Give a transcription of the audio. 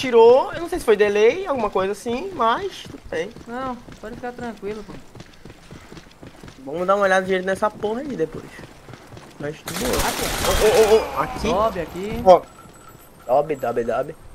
tirou, eu não sei se foi delay, alguma coisa assim, mas tudo bem. Não, pode ficar tranquilo, pô. Vamos dar uma olhada direito nessa porra aí depois. Mas de boa. Ah, pô. Ô, ô, ô, ô, aqui, Sobe aqui. ó. Dobe, dobe, dobe.